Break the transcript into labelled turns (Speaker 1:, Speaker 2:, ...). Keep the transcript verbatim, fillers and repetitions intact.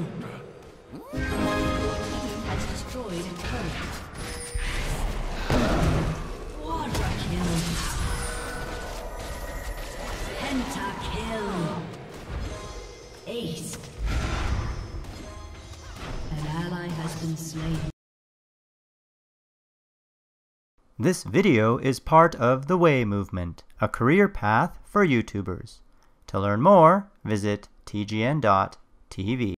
Speaker 1: Has destroyed a turret. Quadra kill. Pentakill. Ace. An ally has been slain.
Speaker 2: This video is part of the Way Movement, a career path for YouTubers. To learn more, visit T G N dot T V.